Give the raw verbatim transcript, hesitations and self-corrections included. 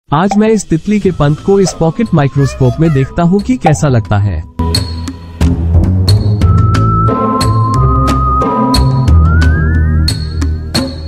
आज मैं इस तितली के पंख को इस पॉकेट माइक्रोस्कोप में देखता हूँ कि कैसा लगता है।